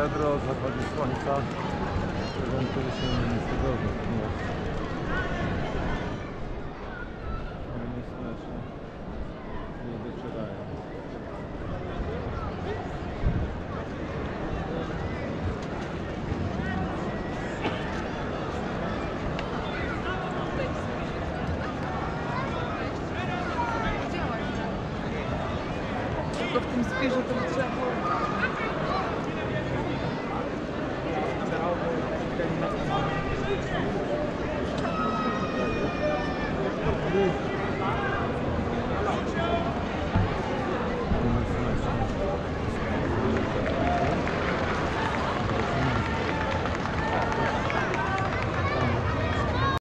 kadro o zachodzie słońca, który się nie cudownie. Nie słyszę, nie docierają. Tylko w tym spirze to trzeba było... Thank you.